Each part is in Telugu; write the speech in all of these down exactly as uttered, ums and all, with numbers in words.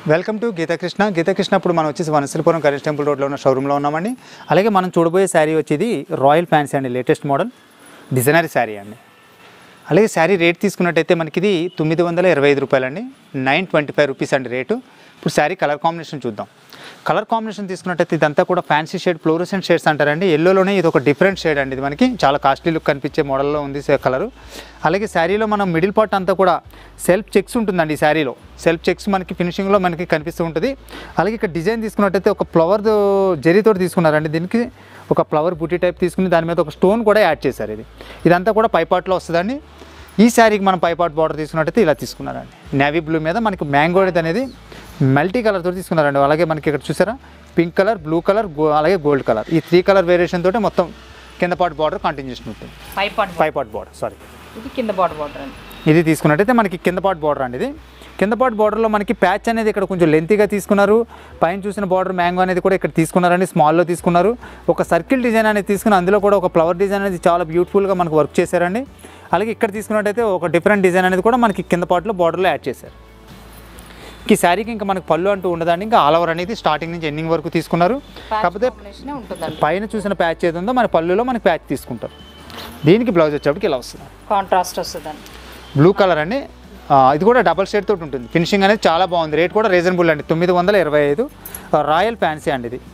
వెల్కమ్ టు గీతాకృష్ణ గీతాకృష్ణ ఇప్పుడు మనం వచ్చేసి వనశ్రీపురం కరెన్స్ టెంపుల్ రోడ్లో ఉన్న షోరూంలో ఉన్నామండి. అలాగే మనం చూడబోయే శారీ వచ్చేది రాయల్ ఫ్యాన్సీ అండి, లేటెస్ట్ మోడల్ డిజైనరీ శారీ అండి. అలాగే శారీ రేట్ తీసుకున్నట్టయితే మనకి ఇది తొమ్మిది వందల ఇరవై ఐదు రూపాయలండి, నైన్ ట్వంటీ ఫైవ్ రూపీస్ అండి రేటు. ఇప్పుడు శారీ కలర్ కాంబినేషన్ చూద్దాం. కలర్ కాంబినేషన్ తీసుకున్నట్టయితే ఇదంతా కూడా ఫ్యాన్సీ షేడ్, ఫ్లోరోసెంట్ షేడ్స్ అంటారండి. ఎల్లోలోనే ఇది ఒక డిఫరెంట్ షేడ్ అండి. ఇది మనకి చాలా కాస్ట్లీ లుక్ కనిపించే మోడల్లో ఉంది కలరు. అలాగే శారీలో మనం మిడిల్ పార్ట్ అంతా కూడా సెల్ఫ్ చెక్స్ ఉంటుందండి. ఈ శారీలో సెల్ఫ్ చెక్స్ మనకి ఫినిషింగ్లో మనకి కనిపిస్తూ ఉంటుంది. అలాగే ఇక్కడ డిజైన్ తీసుకున్నట్టయితే ఒక ఫ్లవర్ జరీతో తీసుకున్నారండి. దీనికి ఒక ఫ్లవర్ బూటీ టైప్ తీసుకుని దాని మీద ఒక స్టోన్ కూడా యాడ్ చేశారు. ఇది ఇదంతా కూడా పై పార్ట్లో వస్తుందండి. ఈ శారీకి మనం పై పార్ట్ బార్డర్ తీసుకున్నట్టయితే ఇలా తీసుకున్నారండి. నేవీ బ్లూ మీద మనకి మ్యాంగో అనేది మల్టీ కలర్తో తీసుకున్నారండి. అలాగే మనకి ఇక్కడ చూసారా పింక్ కలర్, బ్లూ కలర్, అలాగే గోల్డ్ కలర్, ఈ త్రీ కలర్ వేరియేషన్ తోటి మొత్తం కింద పార్ట్ బార్డర్ కంటిన్యూషన్ ఉంటుంది. పై పార్ట్ పై పార్ట్ బార్డర్ సారీ ఇది కింద పార్ట్ బార్డర్ అండి. ఇది తీసుకున్నట్టయితే మనకి కింద పార్ట్ బార్డర్ అండి. ఇది కింద పార్ట్ బార్డర్లో మనకి ప్యాచ్ అనేది ఇక్కడ కొంచెం లెంతీగా తీసుకున్నారు. పైన చూసిన బార్డర్ మ్యాంగో అనేది కూడా ఇక్కడ తీసుకున్నారండి, స్మాల్లో తీసుకున్నారు. ఒక సర్కిల్ డిజైన్ అనేది తీసుకుని అందులో కూడా ఒక ఫ్లవర్ డిజైన్ అనేది చాలా బ్యూటిఫుల్గా మనకు వర్క్ చేశారండి. అలాగే ఇక్కడ తీసుకున్నట్టయితే ఒక డిఫరెంట్ డిజైన్ అనేది కూడా మనకి కింద పార్ట్లో బార్డర్లో యాడ్ చేశారు. ఈ శారీకి ఇంకా మనకు పళ్ళు అంటూ ఉండదండి. ఇంకా ఆల్ ఓవర్ అనేది స్టార్టింగ్ నుంచి ఎండింగ్ వరకు తీసుకున్నారు. కాకపోతే పైన చూసిన ప్యాచ్ ఏది ఉందో మన పళ్ళులో మనకి ప్యాచ్ తీసుకుంటారు. దీనికి బ్లౌజ్ వచ్చేప్పటికి ఇలా వస్తుంది, కాంట్రాస్ట్ వస్తుందండి. బ్లూ కలర్ అండి. ఇది కూడా డబల్ షేడ్ తోటి ఉంటుంది. ఫినిషింగ్ అనేది చాలా బాగుంది. రేట్ కూడా రీజనబుల్ అండి, తొమ్మిది వందల ఇరవై ఐదు రాయల్ ఫ్యాన్సీ అండి. ఇది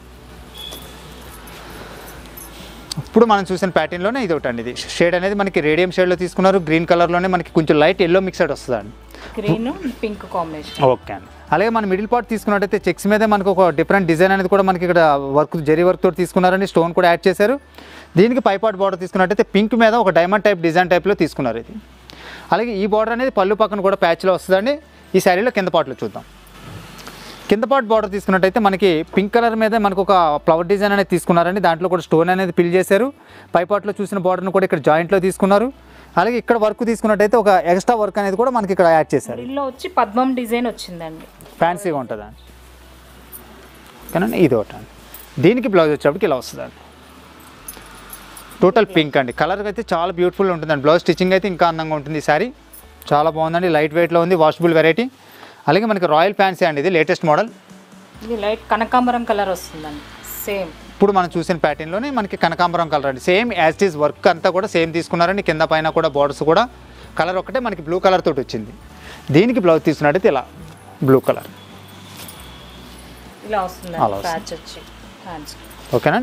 ఇప్పుడు మనం చూసిన ప్యాటర్న్లోనే ఇది ఒకటి అండి. ఇది షేడ్ అనేది మనకి రేడియం షేడ్లో తీసుకున్నారు. గ్రీన్ కలర్లోనే మనకి కొంచెం లైట్ ఎల్లో మిక్సడ్ వస్తుందండి, గ్రీన్ పింక్ కాంబినేషన్. ఓకే అండి. అలాగే మన మిడిల్ పార్ట్ తీసుకున్నట్టయితే చెక్స్ మీద మనకు ఒక డిఫరెంట్ డిజైన్ అనేది కూడా మనకి ఇక్కడ వర్క్ జరీ వర్క్ తోటి తీసుకున్నారండి. స్టోన్ కూడా యాడ్ చేశారు. దీనికి పై పార్ట్ బార్డర్ తీసుకున్నట్టయితే పింక్ మీద ఒక డైమండ్ టైప్ డిజైన్ టైప్లో తీసుకున్నారు ఇది. అలాగే ఈ బార్డర్ అనేది పళ్ళు పక్కన కూడా ప్యాచ్లో వస్తుందండి. ఈ శారీలో కింద పార్ట్లో చూద్దాం. కింద పార్ట్ బార్డర్ తీసుకున్నట్టయితే మనకి పింక్ కలర్ మీద మనకు ఒక ఫ్లవర్ డిజైన్ అనేది తీసుకున్నారండి. దాంట్లో కూడా స్టోన్ అనేది ఫిల్ చేశారు. పై పార్ట్లో చూసిన బార్డర్ను కూడా ఇక్కడ జాయింట్లో తీసుకున్నారు. అలాగే ఇక్కడ వర్క్ తీసుకున్నట్టయితే ఒక ఎక్స్ట్రా వర్క్ అనేది కూడా మనకి ఇక్కడ యాడ్ చేశారు. దీనిలో వచ్చి పద్మం డిజైన్ వచ్చిందండి, ఫ్యాన్సీగా ఉంటుందండి. ఓకేనండి, ఇది ఒకటి అండి. దీనికి బ్లౌజ్ వచ్చేప్పటికి ఇలా వస్తుందండి. టోటల్ పింక్ అండి. కలర్ అయితే చాలా బ్యూటిఫుల్ ఉంటుందండి. బ్లౌజ్ స్టిచ్చింగ్ అయితే ఇంకా అందంగా ఉంటుంది. ఈ శారీ చాలా బాగుందండి. లైట్ వెయిట్లో ఉంది, వాషబుల్ వెరైటీ. అలాగే మనకి రాయల్ ఫ్యాన్సీ అండి, ఇది లేటెస్ట్ మోడల్. ఇది లైట్ కనకాంబరం కలర్ వస్తుందండి. సేమ్ ఇప్పుడు మనం చూసిన ప్యాటర్న్లోనే మనకి కనకాంబరం కలర్ అండి. Same as it is work అంతా కూడా సేమ్ తీసుకున్నారండి. కింద పైన కూడా బార్డర్స్ కూడా కలర్ ఒకటే మనకి బ్లూ కలర్ తోటి వచ్చింది. దీనికి బ్లౌజ్ తీసుకున్నట్టయితే ఇలా బ్లూ కలర్ ఇలా వస్తుంది. ఓకేనా,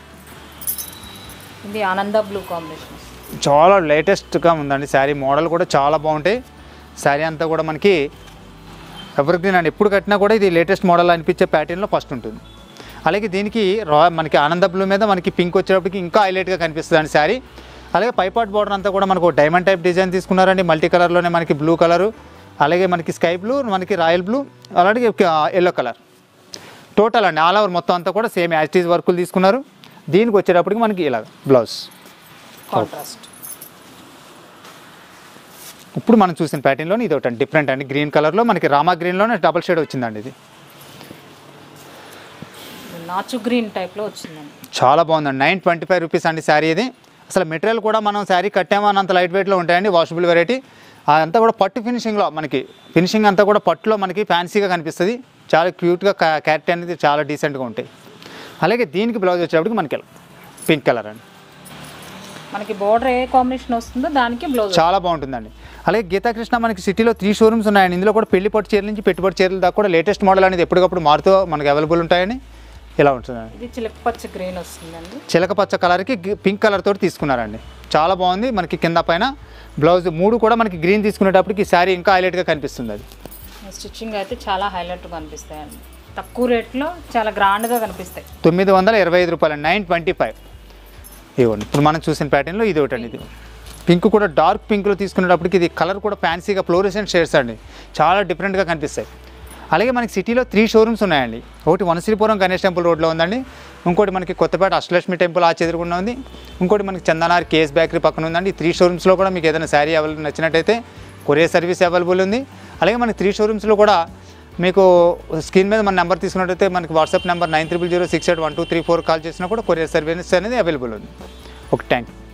ఇది ఆనంద బ్లూ కాంబినేషన్. చాలా లేటెస్ట్గా ఉందండి శారీ. మోడల్ కూడా చాలా బాగుంటాయి. శారీ అంతా కూడా మనకి ఎవర్ గ్రీన్ అండి. ఎప్పుడు కట్టినా కూడా ఇది లేటెస్ట్ మోడల్ అనిపించే ప్యాటర్న్లో ఫస్ట్ ఉంటుంది. అలాగే దీనికి రా మనకి ఆనంద బ్లూ మీద మనకి పింక్ వచ్చేటప్పటికి ఇంకా హైలైట్గా కనిపిస్తుంది అండి శారీ. అలాగే పైపాట్ బార్డర్ అంతా కూడా మనకు డైమండ్ టైప్ డిజైన్ తీసుకున్నారండి. మల్టీ కలర్లోనే మనకి బ్లూ కలరు, అలాగే మనకి స్కై బ్లూ, మనకి రాయల్ బ్లూ, అలాగే ఎల్లో కలర్ టోటల్ అండి. ఆల్ ఓవర్ మొత్తం అంతా కూడా సేమ్ యాజ్టీజ్ వర్కులు తీసుకున్నారు. దీనికి వచ్చేటప్పటికి మనకి ఇలా బ్లౌజ్ కాంట్రాస్ట్. ఇప్పుడు మనం చూసిన ప్యాటర్న్లోనే ఇది ఒకటి డిఫరెంట్ అండి. గ్రీన్ కలర్లో మనకి రామా గ్రీన్లోనే డబల్ షేడ్ వచ్చిందండి. ఇది నాచు గ్రీన్ టైప్లో వచ్చిందండి. చాలా బాగుందండి. నైన్ ట్వంటీ ఫైవ్ రూపీస్ అండి శారీ. ఇది అసలు మెటీరియల్ కూడా మనం శారీ కట్టామో అన్నంత లైట్ వెయిట్లో ఉంటాయండి, వాషబుల్ వెరైటీ. అదంతా కూడా పట్టు ఫినిషింగ్లో మనకి ఫినిషింగ్ అంతా కూడా పట్టులో మనకి ఫ్యాన్సీగా కనిపిస్తుంది. చాలా క్యూట్గా క్యారెట్ అనేది చాలా డీసెంట్గా ఉంటాయి. అలాగే దీనికి బ్లౌజ్ వచ్చేటప్పటికి మనకి పింక్ కలర్ అండి. మనకి బోర్డర్ ఏ కాంబినేషన్ వస్తుందో దానికి బ్లౌజ్ చాలా బాగుంటుందండి. అలాగే గీతాకృష్ణ మనకి సిటీలో త్రీ షోరూమ్స్ ఉన్నాయండి. ఇందులో కూడా పెళ్లి పట్టు చీరల నుంచి పెట్టుబడి చీరల దాకా కూడా లేటెస్ట్ మోడల్ అనేది ఎప్పటికప్పుడు మారుతూ మనకి అవైలబుల్ ఉంటాయని. ఇలా ఉంటుందండి. ఇది చిలక పచ్చ గ్రీన్ వస్తుందండి. చిలక పచ్చ కలర్కి పింక్ కలర్ తోటి తీసుకున్నారండి. చాలా బాగుంది. మనకి కింద పైన బ్లౌజ్ మూడు కూడా మనకి గ్రీన్ తీసుకునేటప్పటికి ఈ శారీ ఇంకా హైలైట్గా కనిపిస్తుంది. అది స్టిచ్చింగ్ అయితే చాలా హైలైట్గా కనిపిస్తాయండి. తక్కువ రేట్లో చాలా గ్రాండ్గా కనిపిస్తాయి. తొమ్మిది వందల ఇరవై ఐదు రూపాయలు నైన్ ట్వంటీ ఫైవ్ ఇవ్వండి. ఇప్పుడు మనం చూసిన ప్యాటర్న్లో ఇది ఒకటి అండి. ఇది పింక్ కూడా డార్క్ పింక్లో తీసుకునేటప్పటికి ఇది కలర్ కూడా ఫ్యాన్సీగా ఫ్లోరోసెంట్ షేడ్స్ అండి, చాలా డిఫరెంట్గా కనిపిస్తాయి. అలాగే మనకి సిటీలో త్రీ షోరూమ్స్ ఉన్నాయండి. ఒకటి వనశ్రీపురం గణేష్ టెంపుల్ రోడ్లో ఉందండి. ఇంకోటి మనకి కొత్తపేట అష్టలక్ష్మి టెంపుల్ ఆ చెదురుగుండా ఉంది. ఇంకోటి మనకి చందనార్ కేఎస్ బేకరీ పక్కన ఉందండి. ఈ త్రీ షోరూమ్స్లో కూడా మీకు ఏదైనా శారీ అవైలబుల్ నచ్చినట్టయితే కొరియర్ సర్వీస్ అవైలబుల్ ఉంది. అలాగే మనకి త్రీ షోరూమ్స్లో కూడా మీకు స్క్రీన్ మీద మన నెంబర్ తీసుకున్నట్టయితే మనకి WhatsApp number nine triple zero six eight one two three four call చేసినా కూడా కొరియర్ సర్వీస్ అనేది అవైలబుల్ ఉంది. Okay, thank you.